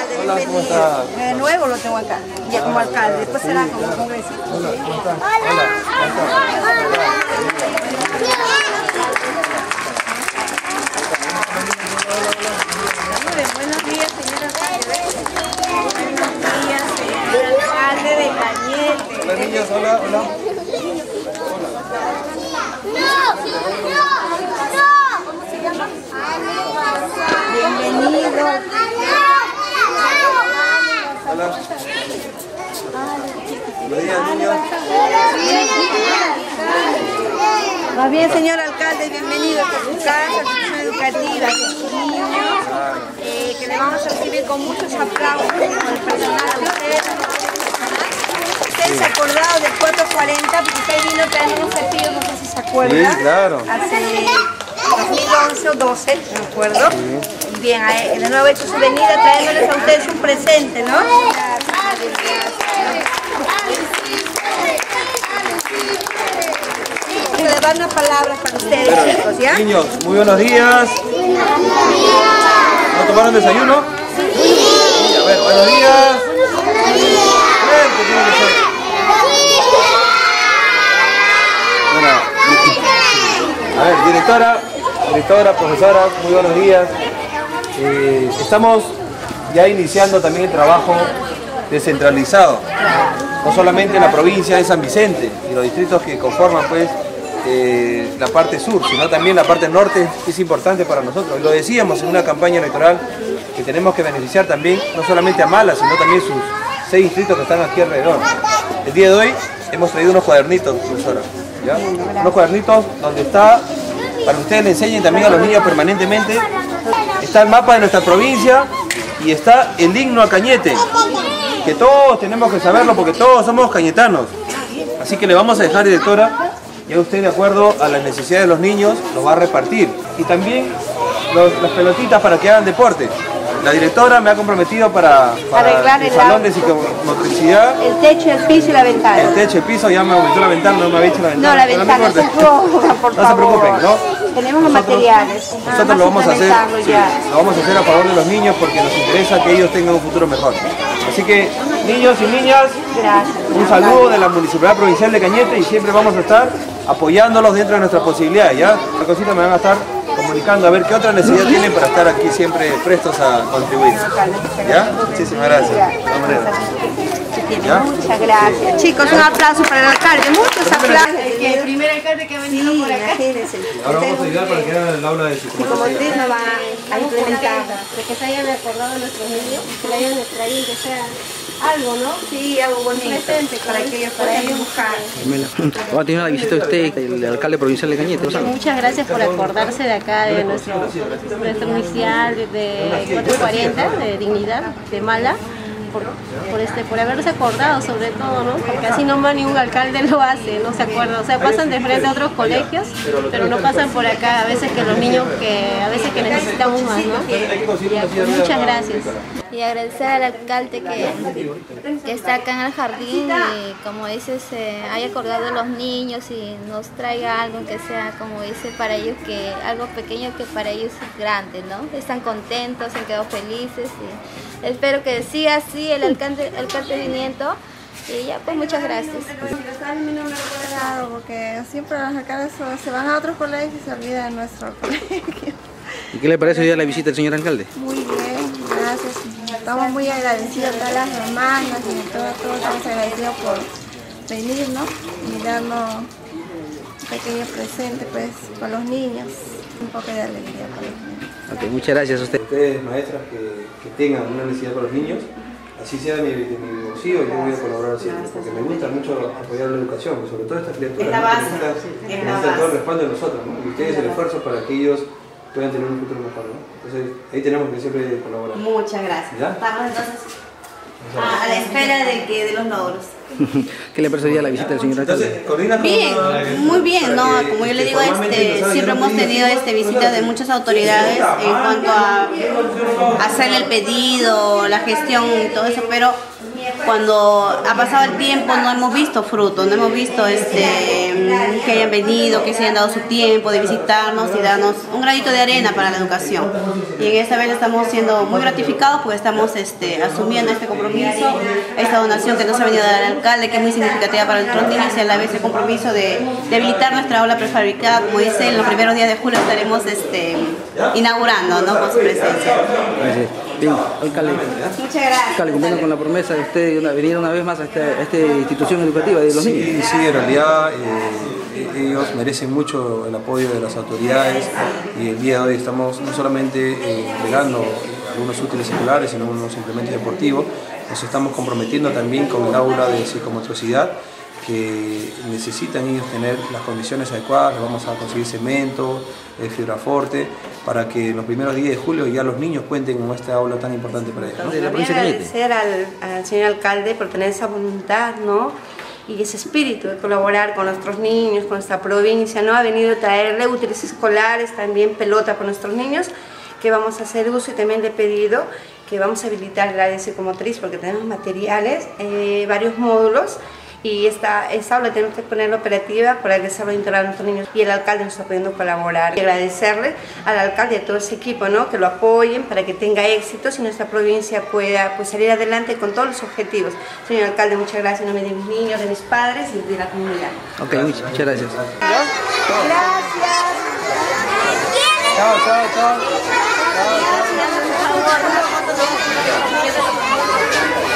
alcalde, bienvenido. ¿Cómo está? De nuevo lo tengo acá, ya como alcalde, después será como congresista. Hola, ¿cómo está? Buenos días, señor alcalde. Buenos días, señor alcalde de Cañete. Hola, niños, hola, hola. Bienvenido. Hola. Buenos días, niños. Más bien, señor alcalde, bienvenido a su casa, a su institución educativa, a sus niños, que le vamos a recibir con muchos aplausos con el personal a usted. Usted se ha acordado del 440, porque usted vino trayendo unos cepillos, no sé si se acuerda. Sí, claro. Hace 2011 o 12, me acuerdo. Sí. Bien, de nuevo hecho su venida trayéndoles a ustedes un presente, ¿no? Le dan unas palabras para ustedes, chicos, ¿ya? Niños, muy buenos días. ¿No tomaron desayuno? Sí. A ver, buenos días. ¿Qué tiene que ser? Bueno, a ver, directora, profesora, muy buenos días. Estamos ya iniciando también el trabajo descentralizado, no solamente en la provincia de San Vicente y los distritos que conforman pues la parte sur, sino también la parte norte, que es importante para nosotros. Y lo decíamos en una campaña electoral que tenemos que beneficiar también no solamente a Mala, sino también sus 6 distritos que están aquí alrededor. El día de hoy hemos traído unos cuadernitos, profesora, ¿ya? Unos cuadernitos donde está, para que ustedes le enseñen también a los niños permanentemente, está el mapa de nuestra provincia y está el himno a Cañete, que todos tenemos que saberlo porque todos somos cañetanos. Así que le vamos a dejar, directora, ya usted de acuerdo a las necesidades de los niños los va a repartir. Y también las pelotitas para que hagan deporte. La directora me ha comprometido para arreglar el salón de psicomotricidad. El techo, el piso y la ventana. El techo, el piso, ya me aumentó la ventana, no me había hecho la ventana. No, la ventana es un problema, por favor. No se preocupen, ¿no? Tenemos los materiales. Nosotros lo vamos a hacer, sí, lo vamos a hacer a favor de los niños porque nos interesa que ellos tengan un futuro mejor. Así que, niños y niñas, gracias, un saludo de la Municipalidad Provincial de Cañete y siempre vamos a estar apoyándolos dentro de nuestras posibilidades, ¿ya? La cosita me van a estar comunicando a ver qué otra necesidad tienen para estar aquí siempre prestos a contribuir. ¿Ya? Muchísimas gracias. De todas maneras. ¿Ya? Muchas gracias. Chicos, un aplauso para el alcalde. Muchos aplausos. El primer alcalde que ha venido por acá. Ahora vamos a ayudar para que hagan el aula de psicomotricidad. Nos van a implementar. De que se hayan acordado nuestros niños, que le hayan traído, que sea algo, ¿no? Sí, algo bonito. Presente, para que ellos puedan dibujar. Va a tener la visita de usted, el alcalde provincial de Cañete. Muchas gracias por acordarse de acá, de nuestro inicial de 440, de Dignidad, de Mala. Por haberse acordado sobre todo, ¿no? Porque así nomás ni un alcalde lo hace, no se acuerda. O sea, pasan de frente a otros colegios, pero no pasan por acá a veces que los niños a veces que necesitamos más, ¿no? Ya, pues, muchas gracias. Y agradecer al alcalde que está acá en el jardín y como dices, haya acordado a los niños y nos traiga algo que sea, como dice, para ellos, que algo pequeño que para ellos es grande, ¿no? Están contentos, han quedado felices y espero que siga así el alcalde viniendo. Y ya, pues muchas gracias. Porque siempre los alcaldes se van a otros colegios y se olvidan de nuestro colegio. ¿Y qué le parece hoy día la visita del señor alcalde? Muy bien, gracias. Estamos muy agradecidos a todas las hermanas y todos estamos agradecidos por venir, ¿no? Y darnos un pequeño presente, pues, para los niños. Un poco de alegría para los niños. Ok, muchas gracias a usted. Ustedes, maestras, que tengan una necesidad para los niños, así sea de mi bolsillo, yo voy a colaborar siempre, porque me gusta mucho apoyar la educación, sobre todo estas criaturas. Es la base, necesitan todo el respaldo de nosotros, ¿no? Y ustedes el esfuerzo para que ellos puedan tener un futuro mejor, ¿no? Entonces ahí tenemos que siempre colaborar. Muchas gracias. ¿Ya? Estamos entonces a la espera de los logros. ¿Qué le parece hoy día la visita del señor alcalde? Bien, muy bien, ¿no? Como yo le digo, siempre hemos tenido visitas de muchas autoridades en cuanto a hacer el pedido, la gestión y todo eso, pero cuando ha pasado el tiempo no hemos visto frutos, no hemos visto que hayan venido, que se hayan dado su tiempo de visitarnos y darnos un granito de arena para la educación. Y en esta vez estamos siendo muy gratificados porque estamos asumiendo este compromiso, esta donación que nos ha venido a dar el alcalde, que es muy significativa para nuestros niños, y a la vez el compromiso de habilitar nuestra aula prefabricada. Como dice, en los primeros días de julio estaremos inaugurando, ¿no?, con su presencia. Bien, alcalde. Muchas gracias. Alcalde, cumpliendo con la promesa de usted de venir una vez más a esta institución educativa de los niños. Sí, en realidad ellos merecen mucho el apoyo de las autoridades, y el día de hoy estamos no solamente entregando algunos útiles escolares, sino unos implementos deportivos. Nos estamos comprometiendo también con el aula de psicomotricidad, que necesitan ellos tener las condiciones adecuadas. Les vamos a conseguir cemento, fibra forte, para que en los primeros días de julio ya los niños cuenten con esta aula tan importante para ellos, ¿no? Quería agradecer al señor alcalde por tener esa voluntad, ¿no?, y ese espíritu de colaborar con nuestros niños, con nuestra provincia, ¿no? Ha venido a traerle útiles escolares, también pelota para nuestros niños, que vamos a hacer uso, y también le he pedido que vamos a habilitar el área psicomotriz porque tenemos materiales, varios módulos, y esta aula tenemos que ponerla operativa para el desarrollo integral de nuestros niños, y el alcalde nos está pudiendo colaborar. Y agradecerle al alcalde y a todo ese equipo, ¿no?, que lo apoyen para que tenga éxitos y nuestra provincia pueda salir adelante con todos los objetivos. Señor alcalde, muchas gracias en nombre de mis niños, de mis padres y de la comunidad. Ok, muchas gracias. Gracias. Chao, chao, chao.